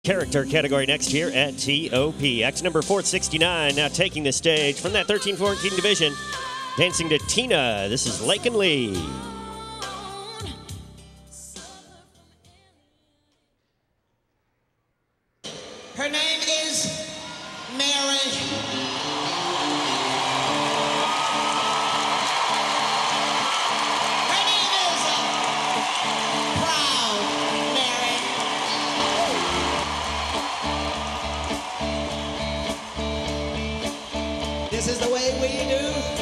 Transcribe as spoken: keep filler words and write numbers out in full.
Character category next here at T O P. Act number four sixty-nine now taking the stage from that thirteen fourteen division. Dancing to Tina, this is Lakyn Lee. Her name is Mary. Her name is uh, Proud Mary. This is the way we do.